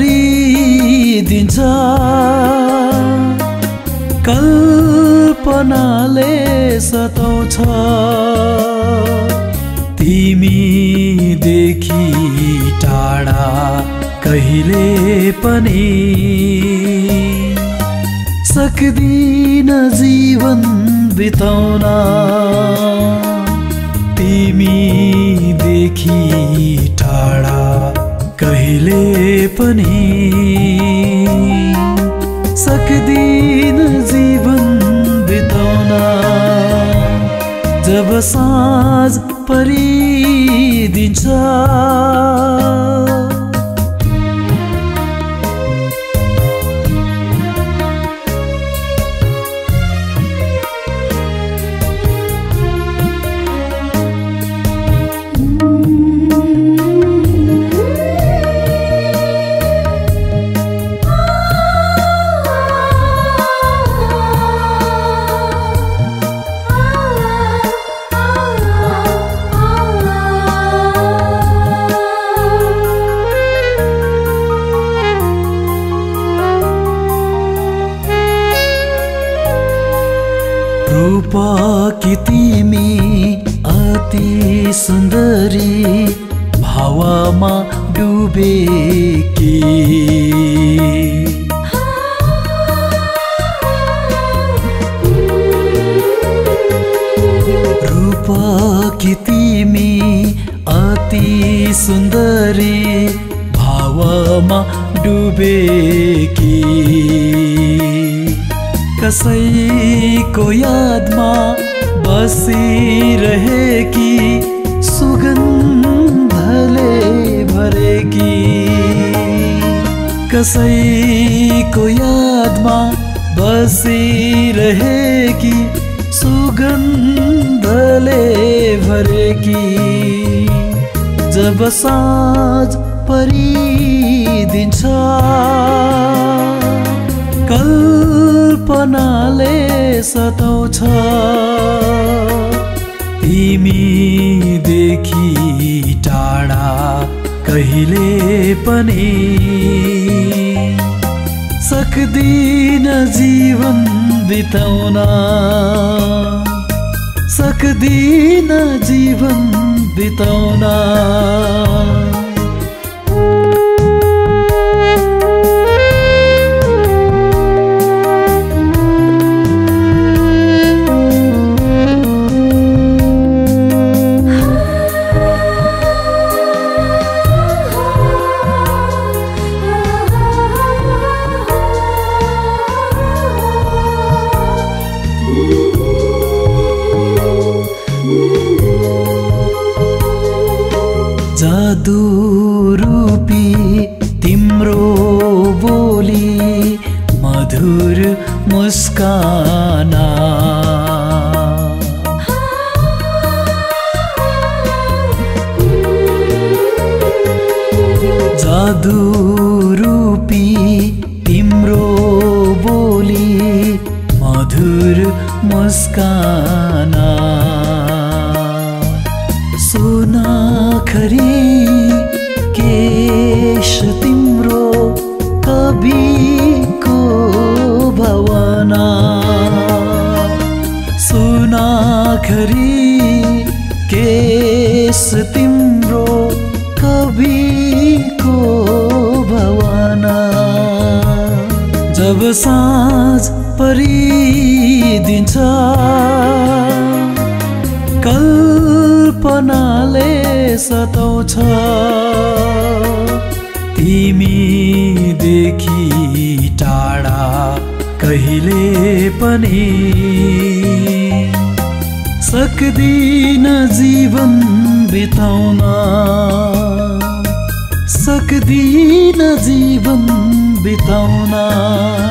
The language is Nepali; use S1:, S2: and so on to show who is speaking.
S1: परिदिन्छ कल्पनाले सताउँछ तिमीदेखि टाढा कहिले पनि सक्दिन जीवन बिताउन तिमीदेखि टाढा कहिले पनि सक्दिन जीवन बिताउन जब साँझ परिदिन्छ रूप कि तिमी अति सुन्दरी भावमा डुबेकी रूप कि तिमी अति सुन्दरी भावमा डुबेकी कसैको यादमा बसिरहेकी सुगन्धले भरेकी कसैको यादमा बसिरहेकी सुगन्धले भरेकी जब साँझ परिदिन्छ कल्पनाले सताउँछ तिमीदेखि टाढा कहिले पनि सक्दिन जीवन बिताउन सक्दिन जीवन बिताउन जादु रूपी तिम्रो बोली मधुर मुस्काना जादु रूपी तिम्रो बोली मधुर मुस्काना सोनाखरी केश तिम्रो कविको भवना सोनाखरी केश तिम्रो कविको भवना जब साँझ परिदिन्छ कल्पनाले सताउँछ तिमीदेखि टाढा कहिले पनि सक्दिन जीवन बिताउन सक्दिन जीवन बिताउन